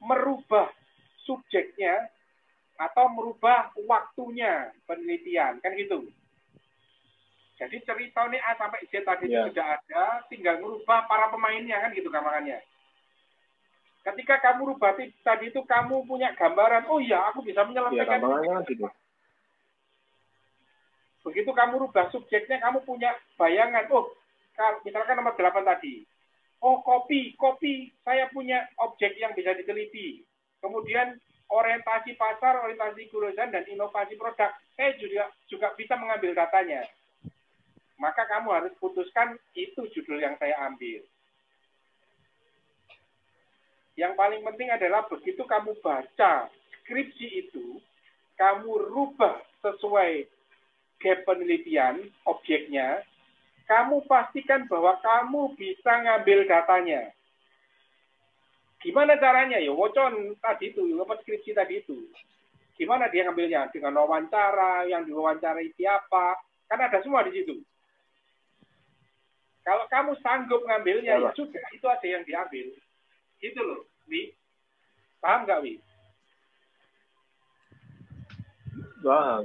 merubah subjeknya atau merubah waktunya penelitian, kan gitu. Jadi ceritanya A sampai Z tadi itu sudah ada, tinggal merubah para pemainnya, kan gitu gambarannya. Ketika kamu rubah tadi itu, kamu punya gambaran, oh iya, aku bisa menyelesaikan gitu. Begitu kamu rubah subjeknya, kamu punya bayangan, oh, misalkan nomor 8 tadi. Oh, kopi, saya punya objek yang bisa diteliti. Kemudian orientasi pasar, orientasi kelulusan, dan inovasi produk, saya juga bisa mengambil datanya. Maka kamu harus putuskan itu judul yang saya ambil. Yang paling penting adalah begitu kamu baca skripsi itu, kamu rubah sesuai gap penelitian, objeknya, kamu pastikan bahwa kamu bisa ngambil datanya. Gimana caranya? Ya, wocon tadi itu, skripsi tadi itu. Gimana dia ngambilnya? Dengan wawancara, yang diwawancarai siapa, kan ada semua di situ. Kalau kamu sanggup ngambilnya, ya sudah, itu ada yang diambil. Gitu loh, Wi. Paham nggak, Wi? Paham.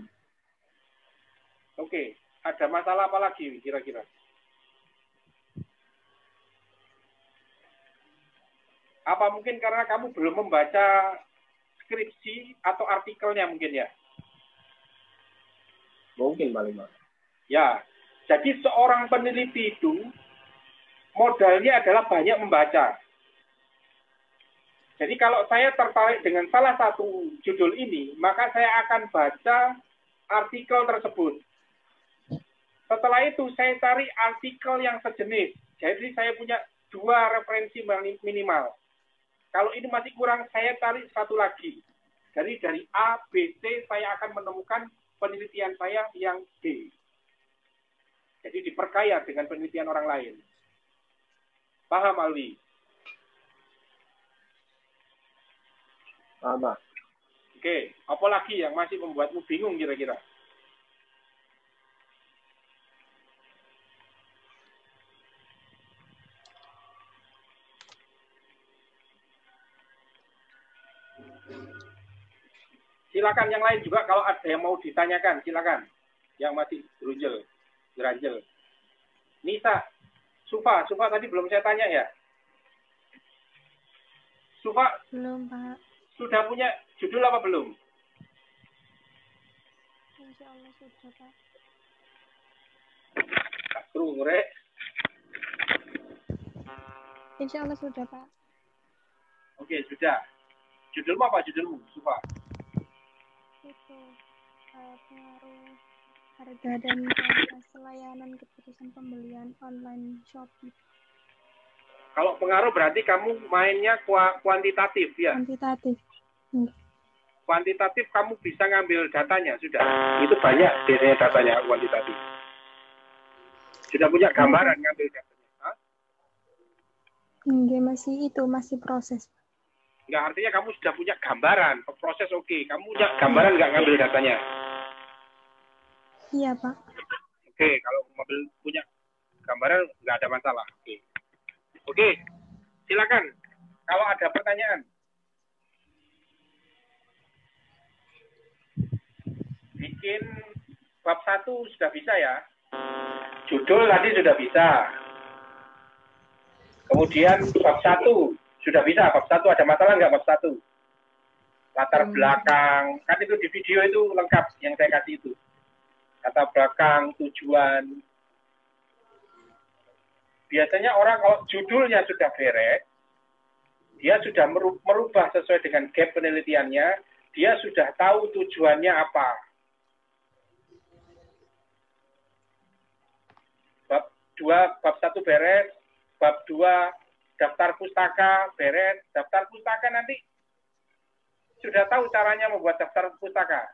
Oke, ada masalah apa lagi, Wi, kira-kira? Apa mungkin karena kamu belum membaca skripsi atau artikelnya mungkin ya? Mungkin paling Pak. Ya, jadi seorang peneliti itu modalnya adalah banyak membaca. Jadi kalau saya tertarik dengan salah satu judul ini, maka saya akan baca artikel tersebut. Setelah itu saya cari artikel yang sejenis. Jadi saya punya 2 referensi minimal. Kalau ini masih kurang, saya cari satu lagi. Dari A, B, C, saya akan menemukan penelitian saya yang D. Jadi diperkaya dengan penelitian orang lain. Paham, Alwi? Paham, Pak. Oke, apa lagi yang masih membuatmu bingung kira-kira? Silakan yang lain juga kalau ada yang mau ditanyakan, silakan. Yang masih geranjel. Nisa, Sufa tadi belum saya tanya ya? Sufa? Belum, Pak. Sudah punya judul apa belum? Insya Allah sudah, Pak. Rek. Insya Allah sudah, Pak. Oke, sudah. Judulmu apa judulmu, Sufa? Itu pengaruh harga dan kualitas layanan keputusan pembelian online Shopee. Kalau pengaruh berarti kamu mainnya kuantitatif ya? Kuantitatif. Kuantitatif kamu bisa ngambil datanya, sudah. Itu banyak biasanya datanya kuantitatif. Sudah punya gambaran ngambil datanya. Hah? Enggak, masih proses. Enggak, artinya kamu sudah punya gambaran, proses oke. Kamu punya gambaran nggak ngambil datanya? Iya, Pak. Oke, kalau punya gambaran nggak ada masalah. Oke, silakan. Kalau ada pertanyaan. Bikin bab 1 sudah bisa ya? Judul tadi sudah bisa. Kemudian bab 1 sudah bisa. Bab 1 ada masalah nggak bab 1? Latar belakang. Kan itu di video itu lengkap yang saya kasih itu. Latar belakang, tujuan. Biasanya orang kalau judulnya sudah beres, dia sudah merubah sesuai dengan gap penelitiannya, dia sudah tahu tujuannya apa. Bab 2, bab 1 beres, bab 2 daftar pustaka beres, daftar pustaka nanti sudah tahu caranya membuat daftar pustaka.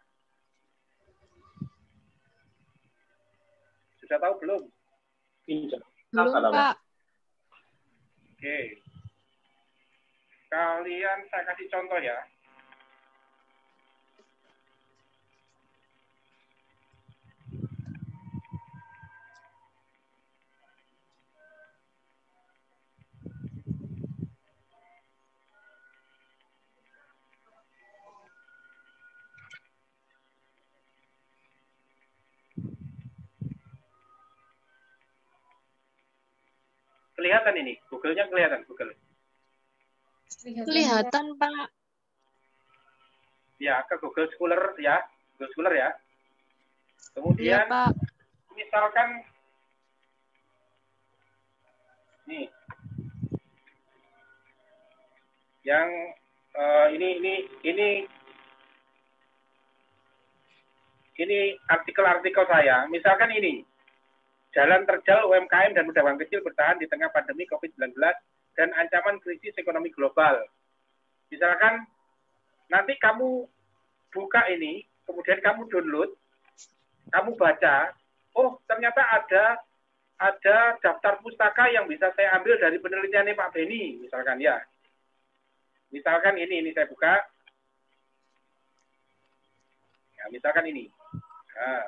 Sudah tahu belum? Belum, Pak. Oke. Kalian saya kasih contoh ya. Kelihatan ini, Google-nya kelihatan, Google. Kelihatan, Pak. Ya, ke Google Scholar ya, Google Scholar ya. Kemudian, Iya, Pak. misalkan nih, yang ini artikel-artikel saya. Misalkan ini, jalan terjal UMKM dan pedagang kecil bertahan di tengah pandemi COVID-19 dan ancaman krisis ekonomi global. Misalkan nanti kamu buka ini, kemudian kamu download, kamu baca, oh ternyata ada daftar pustaka yang bisa saya ambil dari penelitiannya Pak Beni, misalkan ya. Misalkan ini saya buka. Ya, misalkan ini. Nah.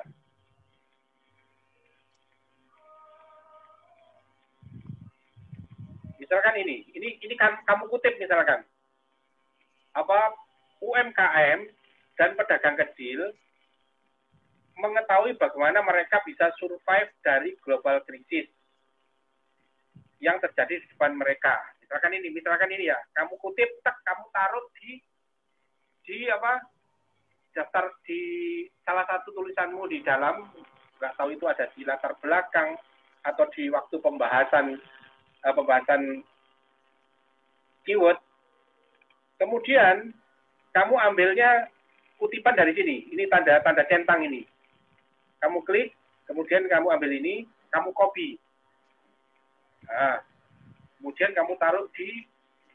Misalkan ini kan kamu kutip misalkan. Apa UMKM dan pedagang kecil mengetahui bagaimana mereka bisa survive dari global krisis yang terjadi di depan mereka. Misalkan ini ya, kamu kutip, kamu taruh di apa daftar di salah satu tulisanmu di dalam, nggak tahu itu ada di latar belakang atau di waktu pembahasan keyword. Kemudian kamu ambilnya kutipan dari sini. Ini tanda centang ini. Kamu klik, kemudian kamu ambil ini, kamu copy. Nah, kemudian kamu taruh di.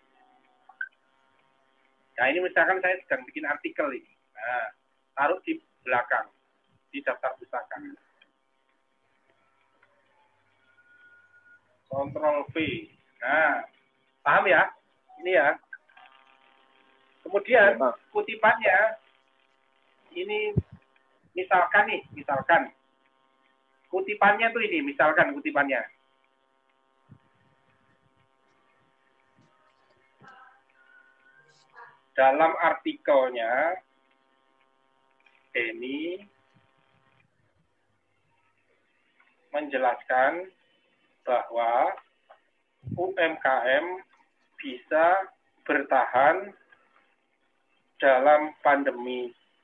Nah, ini misalkan saya sedang bikin artikel ini. Nah, taruh di belakang, di daftar pustaka. Ctrl V. Nah, paham ya? Ini ya. Kemudian kutipannya ini misalkan kutipannya tuh ini, misalkan kutipannya. Dalam artikelnya ini menjelaskan bahwa UMKM bisa bertahan dalam pandemi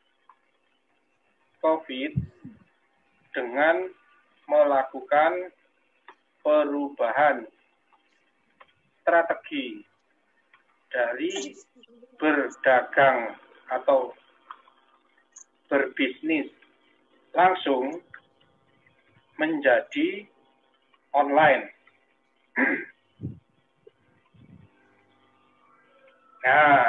COVID dengan melakukan perubahan strategi dari berdagang atau berbisnis langsung menjadi online. Nah,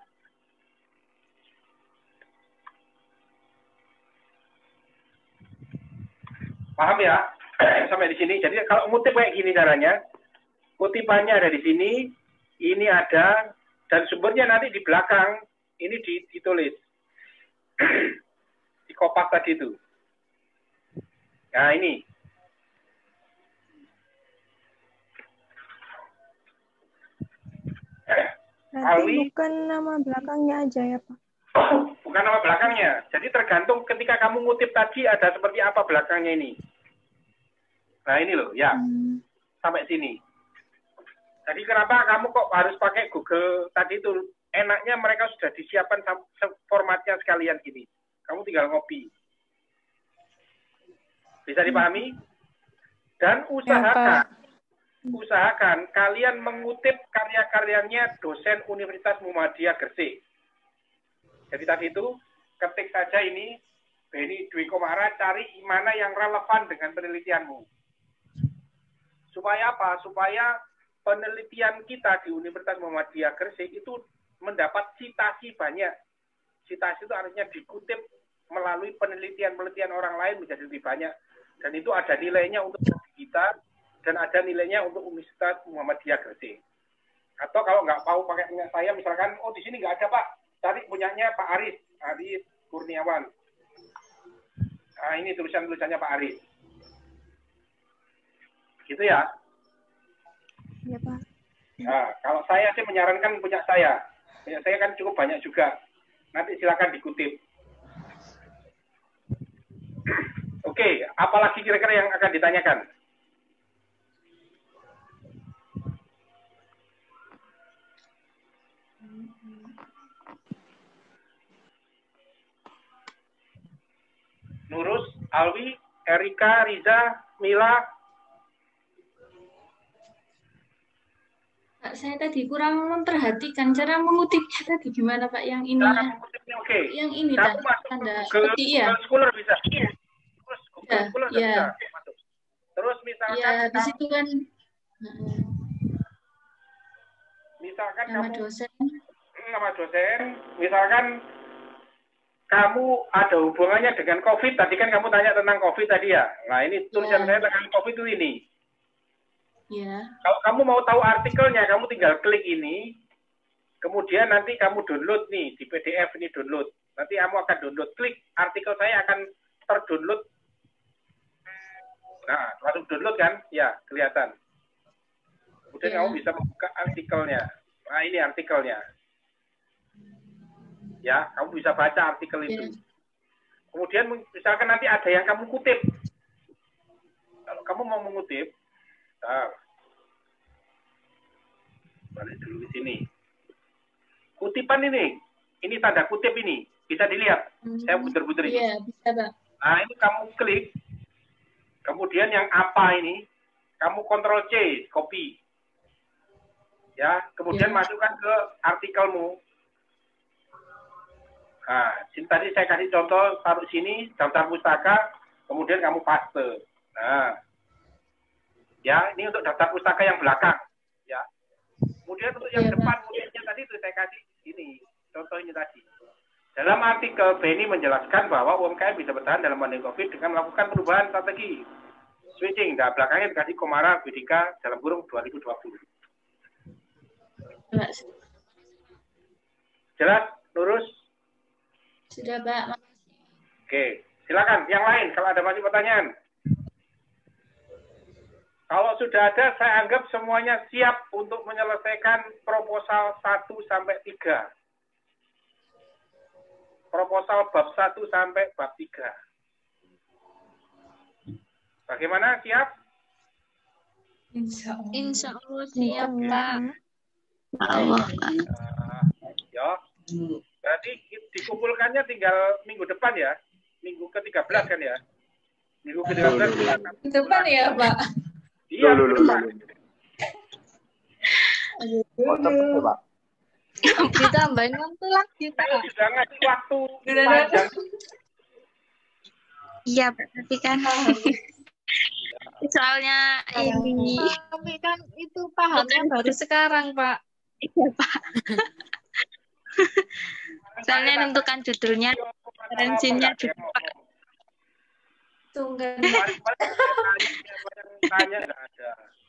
paham ya? Sampai di sini. Jadi kalau ngutip kayak gini caranya, kutipannya ada di sini, ini ada, dan sumbernya nanti di belakang, ini ditulis. Di kopas tadi itu. Nah, ini. Berarti bukan nama belakangnya aja ya, Pak? Bukan nama belakangnya. Jadi tergantung ketika kamu ngutip tadi ada seperti apa belakangnya ini. Nah, ini loh, ya. Sampai sini. Jadi kenapa kamu kok harus pakai Google tadi itu? Enaknya mereka sudah disiapkan formatnya sekalian gini. Kamu tinggal ngopi. Bisa dipahami? Dan usahakan kalian mengutip karya-karyanya dosen Universitas Muhammadiyah Gresik. Jadi tadi itu ketik saja ini Beni Dwi Komara, cari mana yang relevan dengan penelitianmu. Supaya apa? Supaya penelitian kita di Universitas Muhammadiyah Gresik itu mendapat citasi banyak. Citasi itu artinya dikutip melalui penelitian-penelitian orang lain menjadi lebih banyak. Dan itu ada nilainya untuk kita dan ada nilainya untuk Universitas Muhammadiyah Gresik. Atau kalau nggak mau pakai punya saya, misalkan, oh di sini nggak ada Pak, cari punyanya Pak Aris Kurniawan. Nah ini tulisannya Pak Aris. Gitu ya? Iya Pak. Nah, kalau saya sih menyarankan punya saya. Punya saya kan cukup banyak juga. Nanti silakan dikutip. Oke, apalagi kira-kira yang akan ditanyakan? Nurus, Alwi, Erika, Riza, Mila. Pak, saya tadi kurang memperhatikan cara mengutipnya tadi gimana Pak yang ini Cara ya. mengutipnya oke. Yang ini Kamu masuk tanda ke seperti iya. Google Scholar bisa. Terus Google Scholar Ya. bisa masuk. Terus misalkan Ya, di situ kan misalkan nama kamu dosen. nama dosen, misalkan kamu ada hubungannya dengan COVID, tadi kan kamu tanya tentang COVID tadi ya. Nah, ini tulisan saya tentang COVID itu ini. Ya. Kalau kamu mau tahu artikelnya, kamu tinggal klik ini, kemudian nanti kamu download nih, di PDF ini download. Nanti kamu akan download, klik artikel saya akan terdownload. Nah, langsung download kan? Ya, kelihatan. Kemudian kamu bisa membuka artikelnya. Nah, ini artikelnya. Ya, kamu bisa baca artikel itu. Kemudian misalkan nanti ada yang kamu kutip. Kalau kamu mau mengutip, balik dulu di sini. Kutipan ini tanda kutip ini, bisa dilihat. Saya puter-puter ini. Iya, bisa, Pak. Nah, ini kamu klik. Kemudian yang apa ini, kamu Ctrl C, copy. Ya, kemudian masukkan ke artikelmu. Nah, tadi saya kasih contoh, taruh sini, daftar pustaka, kemudian kamu paste. Nah, ya, ini untuk daftar pustaka yang belakang. Ya. Kemudian untuk yang depan, kemudiannya tadi itu saya kasih ini, contoh ini tadi. Dalam artikel, Benny menjelaskan bahwa UMKM bisa bertahan dalam pandemi COVID dengan melakukan perubahan strategi. Switching, nah belakangnya dikasih Komara Bidika dalam kurung 2020. Jelas, lurus? Sudah, Pak. Oke, silakan. Yang lain, kalau ada masih pertanyaan. Kalau sudah ada, saya anggap semuanya siap untuk menyelesaikan proposal 1 sampai 3. Proposal bab 1 sampai bab 3. Bagaimana? Siap? Insya Allah siap, Pak. Allah. Ya. Berarti dikumpulkannya tinggal minggu depan ya. Minggu ke-13 kan ya. Minggu ke-13 depan ya, Pak. Iya, minggu depan. Pak. Ditambahin waktu lagi, Pak. Saya sudah ngasih waktu panjang. Iya, Pak. Tapi kan soalnya ini. Tapi kan itu pahamnya baru sekarang, Pak. Iya, Pak. Soalnya menentukan judulnya, referensinya juga, Pak. Tunggu. Tanya nggak ada.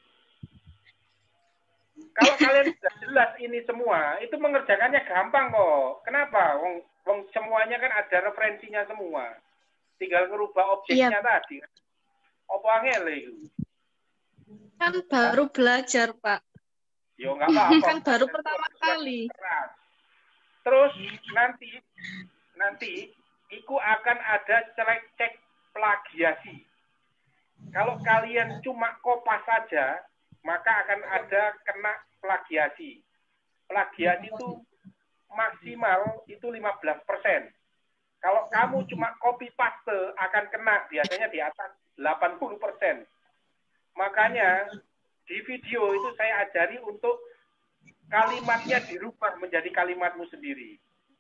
Kalau kalian sudah jelas ini semua, itu mengerjakannya gampang kok. Kenapa? Wong semuanya kan ada referensinya semua. Tinggal merubah objeknya tadi. Apa angel itu? Kan baru belajar, Pak. Yo nggak apa-apa. Kan baru pertama kali. Terus nanti iku akan ada cek plagiasi. Kalau kalian cuma kopas saja, maka akan ada kena plagiasi. Plagiasi itu maksimal itu 15%. Kalau kamu cuma copy paste akan kena biasanya di atas 80%. Makanya di video itu saya ajari untuk kalimatnya dirubah menjadi kalimatmu sendiri.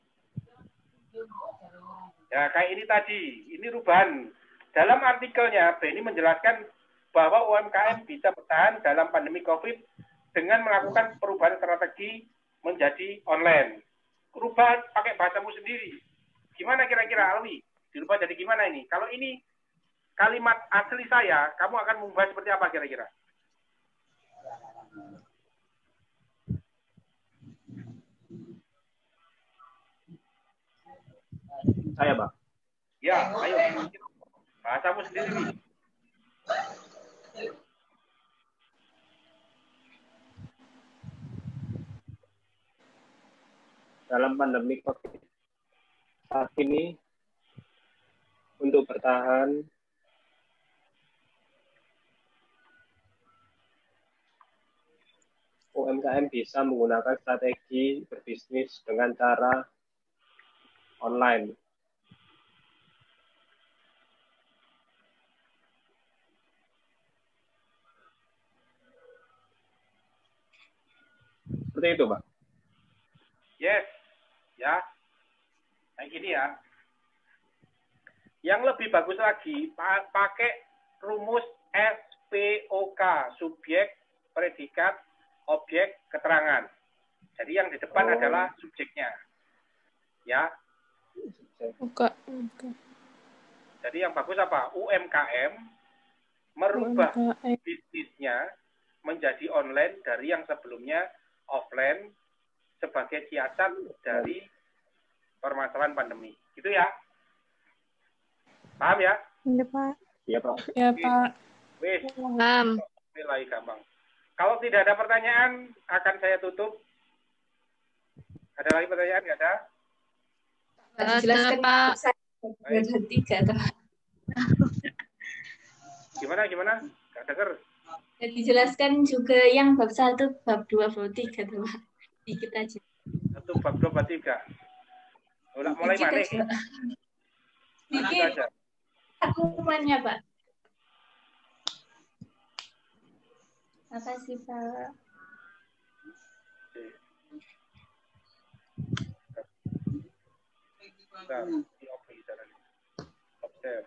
Ya, kayak ini tadi, ini rubahan. Dalam artikelnya, Benny menjelaskan bahwa UMKM bisa bertahan dalam pandemi COVID dengan melakukan perubahan strategi menjadi online. Rubah pakai bahasamu sendiri. Gimana kira-kira, Alwi? Dirubah jadi gimana ini? Kalau ini kalimat asli saya, kamu akan mengubah seperti apa kira-kira? Saya, Pak. Ya, ayo. Bahasamu sendiri. Dalam pandemi COVID saat ini, untuk bertahan, UMKM bisa menggunakan strategi berbisnis bisnis dengan cara online. Seperti itu, Pak. Yes, ya. Kayak gini ya. Yang lebih bagus lagi, pakai rumus SPOK, subjek, predikat, objek, keterangan. Jadi yang di depan adalah subjeknya. Ya. Oke. Jadi yang bagus apa? UMKM merubah bisnisnya menjadi online dari yang sebelumnya offline sebagai siasat dari permasalahan pandemi. Gitu ya. Paham ya? Iya, Pak. Iya, Pak. Ya, Pak. Wis, Paham. nilai gampang. Kalau tidak ada pertanyaan, akan saya tutup. Ada lagi pertanyaan? Nggak ada? Dijelaskan Pak. bab 3 teman. Gimana? Nggak denger. Dijelaskan juga yang bab 1, bab 2, bab 3 teman. Dikit aja. 1 bab 2 bab 3. Mulai Dikit mana? aja. Dikit Dikit. aja. Hukumannya, Pak. Makasih, Pak. Bentar, ini apa caranya? Observe.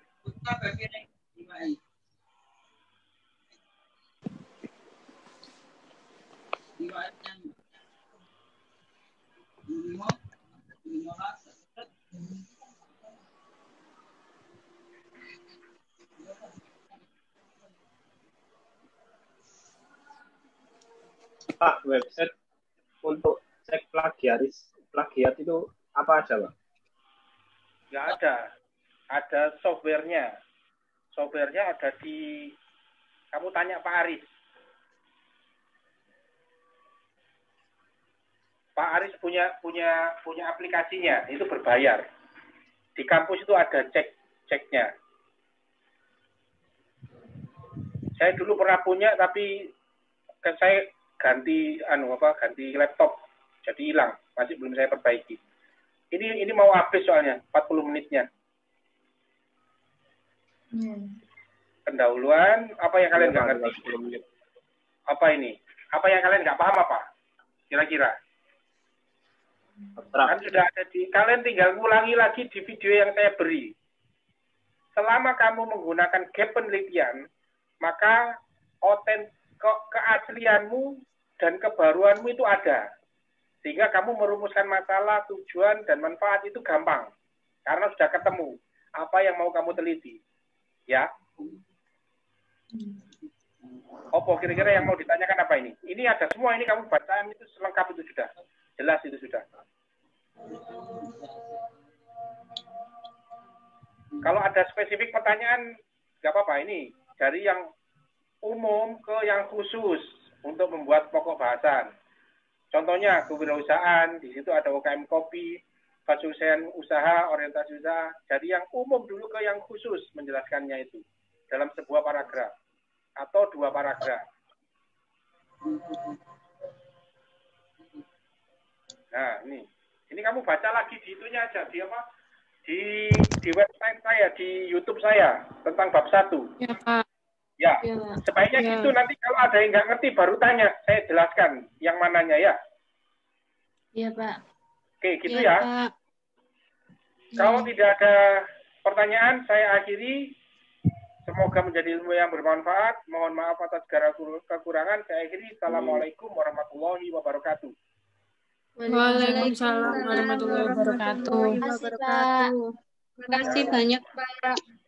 Pak, website untuk cek plagiat itu apa aja, Pak? Nggak ada. Ada softwarenya. Softwarenya ada di... Kamu tanya Pak Aris. Pak Aris punya aplikasinya. Itu berbayar. Di kampus itu ada ceknya. Saya dulu pernah punya, tapi saya ganti laptop. Jadi hilang. Masih belum saya perbaiki. Ini mau habis soalnya, 40 menitnya. Pendahuluan, apa yang kalian nggak ngerti? Apa ini? Apa yang kalian nggak paham apa? Kira-kira? Kan sudah ada kalian tinggal ngulangi lagi di video yang saya beri. Selama kamu menggunakan gap penelitian, maka keaslianmu dan kebaruanmu itu ada. Sehingga kamu merumuskan masalah, tujuan, dan manfaat itu gampang. Karena sudah ketemu apa yang mau kamu teliti. Ya. Opo, kira-kira yang mau ditanyakan apa ini? Ini ada semua, ini kamu bacaan itu selengkap itu sudah. Jelas itu sudah. Kalau ada spesifik pertanyaan, nggak apa-apa. Ini dari yang umum ke yang khusus untuk membuat pokok bahasan. Contohnya kewirausahaan, di situ ada UKM kopi, kesusahan usaha, orientasi usaha. Jadi yang umum dulu ke yang khusus menjelaskannya itu dalam sebuah paragraf atau 2 paragraf. Nah, ini kamu baca lagi di itunya aja, di apa? Di website saya, di YouTube saya tentang bab 1. Ya, Pak. Ya, Ya. sebaiknya Ya. gitu. Nanti kalau ada yang nggak ngerti baru tanya, saya jelaskan yang mananya ya. Iya, Pak. Oke, gitu Ya, ya. Pak. Kalau tidak ada pertanyaan, saya akhiri. Semoga menjadi ilmu yang bermanfaat. Mohon maaf atas segala kekurangan. Saya akhiri. Assalamualaikum warahmatullahi wabarakatuh. Waalaikumsalam warahmatullahi wabarakatuh. Terima kasih, Pak. Terima kasih banyak, Pak.